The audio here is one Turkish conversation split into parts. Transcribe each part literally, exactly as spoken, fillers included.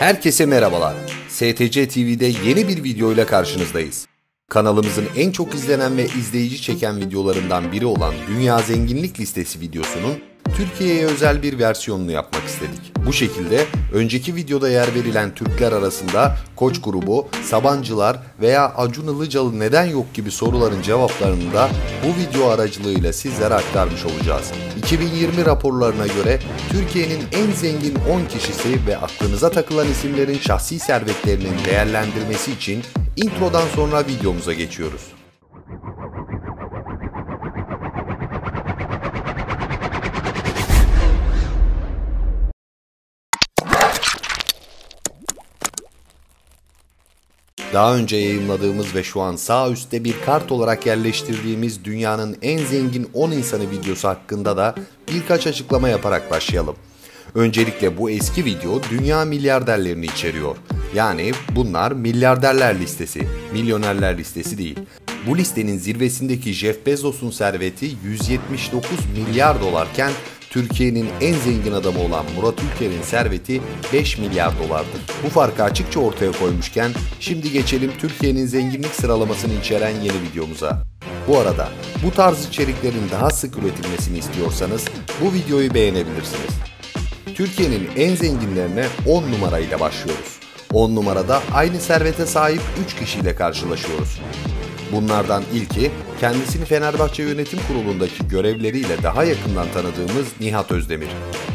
Herkese merhabalar. S T C T V'de yeni bir videoyla karşınızdayız. Kanalımızın en çok izlenen ve izleyici çeken videolarından biri olan Dünya Zenginlik Listesi videosunun Türkiye'ye özel bir versiyonunu yapmak istedik. Bu şekilde önceki videoda yer verilen Türkler arasında Koç grubu, Sabancılar veya Acun Ilıcalı neden yok gibi soruların cevaplarını da bu video aracılığıyla sizlere aktarmış olacağız. iki bin yirmi raporlarına göre Türkiye'nin en zengin on kişisi ve aklınıza takılan isimlerin şahsi servetlerinin değerlendirmesi için introdan sonra videomuza geçiyoruz. Daha önce yayımladığımız ve şu an sağ üstte bir kart olarak yerleştirdiğimiz dünyanın en zengin on insanı videosu hakkında da birkaç açıklama yaparak başlayalım. Öncelikle bu eski video dünya milyarderlerini içeriyor. Yani bunlar milyarderler listesi, milyonerler listesi değil. Bu listenin zirvesindeki Jeff Bezos'un serveti yüz yetmiş dokuz milyar dolarken Türkiye'nin en zengin adamı olan Murat Ülker'in serveti beş milyar dolardır. Bu farkı açıkça ortaya koymuşken şimdi geçelim Türkiye'nin zenginlik sıralamasını içeren yeni videomuza. Bu arada bu tarz içeriklerin daha sık üretilmesini istiyorsanız bu videoyu beğenebilirsiniz. Türkiye'nin en zenginlerine on numarayla başlıyoruz. on numarada aynı servete sahip üç kişiyle karşılaşıyoruz. Bunlardan ilki, kendisini Fenerbahçe Yönetim Kurulu'ndaki görevleriyle daha yakından tanıdığımız Nihat Özdemir.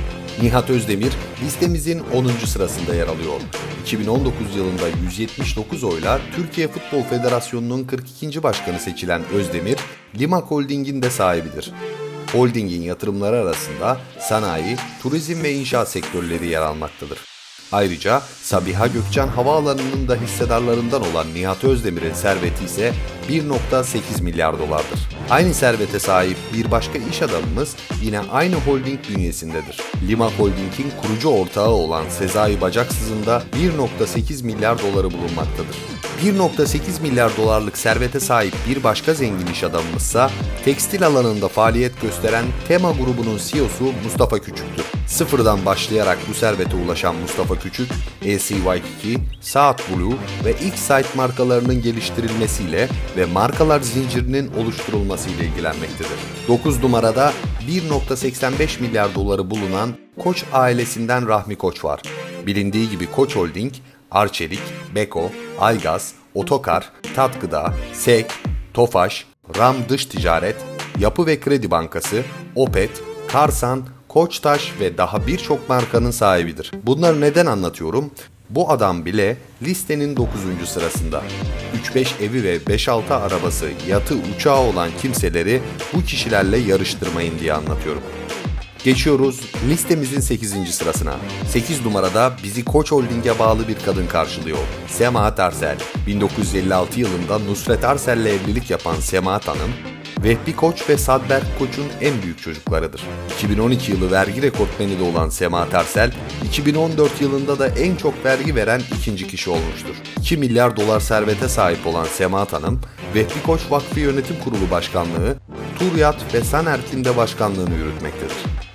Nihat Özdemir listemizin onuncu sırasında yer alıyor. iki bin on dokuz yılında yüz yetmiş dokuz oyla Türkiye Futbol Federasyonu'nun kırk ikinci başkanı seçilen Özdemir, Limak Holding'in de sahibidir. Holding'in yatırımları arasında sanayi, turizm ve inşaat sektörleri yer almaktadır. Ayrıca Sabiha Gökçen Havaalanı'nın da hissedarlarından olan Nihat Özdemir'in serveti ise bir virgül sekiz milyar dolardır. Aynı servete sahip bir başka iş adamımız yine aynı holding bünyesindedir. Limak Holding'in kurucu ortağı olan Sezai Bacaksız'ın da bir virgül sekiz milyar doları bulunmaktadır. bir virgül sekiz milyar dolarlık servete sahip bir başka zengin iş adamımızsa tekstil alanında faaliyet gösteren Tema grubunun C E O'su Mustafa Küçük'tür. Sıfırdan başlayarak bu servete ulaşan Mustafa Küçük, L C Waikiki, Saat Blue ve X-Site markalarının geliştirilmesiyle ve markalar zincirinin oluşturulmasıyla ilgilenmektedir. dokuz numarada bir virgül seksen beş milyar doları bulunan Koç ailesinden Rahmi Koç var. Bilindiği gibi Koç Holding, Arçelik, Beko, Aygaz, Otokar, Tatgıda, S E K, Tofaş, Ram Dış Ticaret, Yapı ve Kredi Bankası, Opet, Karsan, Koçtaş ve daha birçok markanın sahibidir. Bunları neden anlatıyorum? Bu adam bile listenin dokuzuncu sırasında. üç beş evi ve beş altı arabası, yatı, uçağı olan kimseleri bu kişilerle yarıştırmayın diye anlatıyorum. Geçiyoruz listemizin sekizinci sırasına. sekiz numarada bizi Koç Holding'e bağlı bir kadın karşılıyor. Semahat Arsel. bin dokuz yüz elli altı yılında Nusret Arsel'le evlilik yapan Semahat Hanım, Vehbi Koç ve Sadberk Koç'un en büyük çocuklarıdır. iki bin on iki yılı vergi rekortmeni de olan Semahat Arsel, iki bin on dört yılında da en çok vergi veren ikinci kişi olmuştur. iki milyar dolar servete sahip olan Semahat Hanım, Vehbi Koç Vakfı Yönetim Kurulu Başkanlığı, Turyat ve Sanerk'in de başkanlığını yürütmektedir.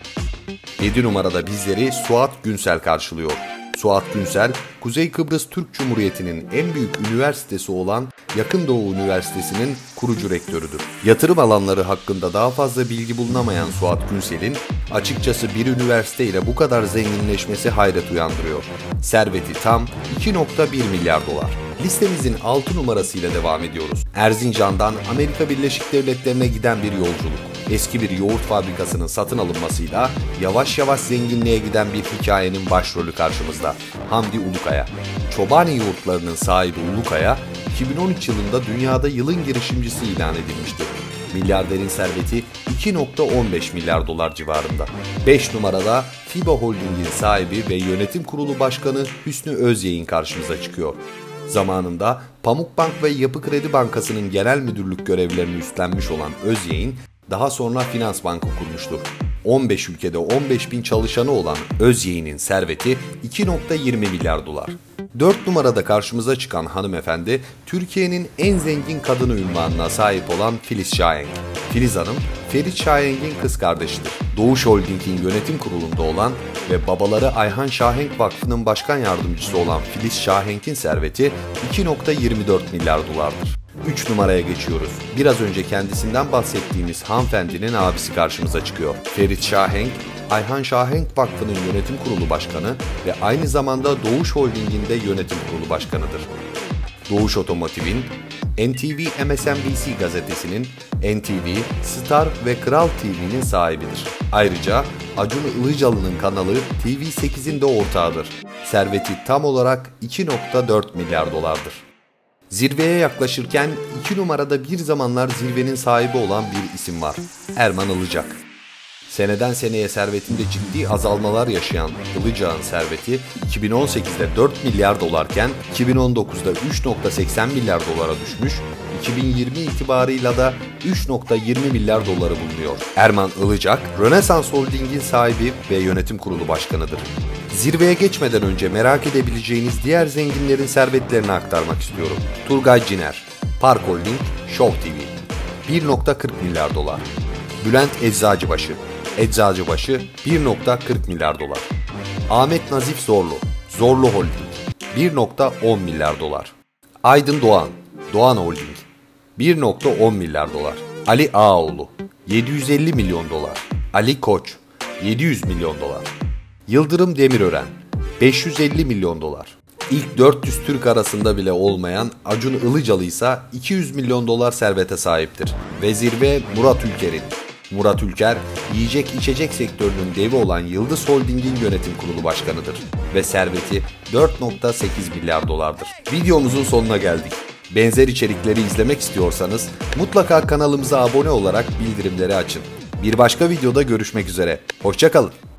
yedi numarada bizleri Suat Günsel karşılıyor. Suat Günsel, Kuzey Kıbrıs Türk Cumhuriyeti'nin en büyük üniversitesi olan Yakın Doğu Üniversitesi'nin kurucu rektörüdür. Yatırım alanları hakkında daha fazla bilgi bulunamayan Suat Günsel'in açıkçası bir üniversite ile bu kadar zenginleşmesi hayret uyandırıyor. Serveti tam iki virgül bir milyar dolar. Listemizin altı numarasıyla devam ediyoruz. Erzincan'dan Amerika Birleşik Devletleri'ne giden bir yolculuk. Eski bir yoğurt fabrikasının satın alınmasıyla yavaş yavaş zenginliğe giden bir hikayenin başrolü karşımızda. Hamdi Ulukaya. Çobani yoğurtlarının sahibi Ulukaya, iki bin on üç yılında dünyada yılın girişimcisi ilan edilmiştir. Milyarderin serveti iki virgül on beş milyar dolar civarında. beş numarada FİBA Holding'in sahibi ve yönetim kurulu başkanı Hüsnü Özyeğin karşımıza çıkıyor. Zamanında Pamukbank ve Yapı Kredi Bankası'nın genel müdürlük görevlerini üstlenmiş olan Özyeğin, daha sonra Finans Bank'ı kurmuştur. on beş ülkede on beş bin çalışanı olan Özyeğin'in serveti iki virgül yirmi milyar dolar. dört numarada karşımıza çıkan hanımefendi, Türkiye'nin en zengin kadını unvanına sahip olan Filiz Şahenk. Filiz Hanım, Ferit Şahenk'in kız kardeşidir. Doğuş Holding'in yönetim kurulunda olan ve babaları Ayhan Şahenk Vakfı'nın başkan yardımcısı olan Filiz Şahenk'in serveti iki nokta yirmi dört milyar dolardır. üç numaraya geçiyoruz. Biraz önce kendisinden bahsettiğimiz hanımefendinin abisi karşımıza çıkıyor. Ferit Şahenk, Ayhan Şahenk Vakfı'nın yönetim kurulu başkanı ve aynı zamanda Doğuş Holding'in de yönetim kurulu başkanıdır. Doğuş Otomotiv'in, N T V M S N B C gazetesinin, N T V, Star ve Kral T V'nin sahibidir. Ayrıca Acun Ilıcalı'nın kanalı T V sekizin de ortağıdır. Serveti tam olarak iki nokta dört milyar dolardır. Zirveye yaklaşırken iki numarada bir zamanlar zirvenin sahibi olan bir isim var. Erman Ilıcak. Seneden seneye servetinde ciddi azalmalar yaşayan Ilıcak'ın serveti iki bin on sekizde dört milyar dolarken iki bin on dokuzda üç nokta seksen milyar dolara düşmüş, iki bin yirmi itibarıyla da üç nokta yirmi milyar doları bulunuyor. Erman Ilıcak, Rönesans Holding'in sahibi ve yönetim kurulu başkanıdır. Zirveye geçmeden önce merak edebileceğiniz diğer zenginlerin servetlerini aktarmak istiyorum. Turgay Ciner, Park Holding, Show T V, bir nokta kırk milyar dolar. Bülent Eczacıbaşı, Eczacıbaşı bir nokta kırk milyar dolar. Ahmet Nazif Zorlu, Zorlu Holding, bir nokta on milyar dolar. Aydın Doğan, Doğan Holding, bir nokta on milyar dolar. Ali Ağaoğlu, yedi yüz elli milyon dolar. Ali Koç, yedi yüz milyon dolar. Yıldırım Demirören, beş yüz elli milyon dolar. İlk dört yüz Türk arasında bile olmayan Acun Ilıcalı ise iki yüz milyon dolar servete sahiptir. Ve zirve Murat Ülker'in. Murat Ülker, yiyecek içecek sektörünün devi olan Yıldız Holding'in yönetim kurulu başkanıdır ve serveti dört nokta sekiz milyar dolardır. Videomuzun sonuna geldik. Benzer içerikleri izlemek istiyorsanız mutlaka kanalımıza abone olarak bildirimleri açın. Bir başka videoda görüşmek üzere. Hoşça kalın.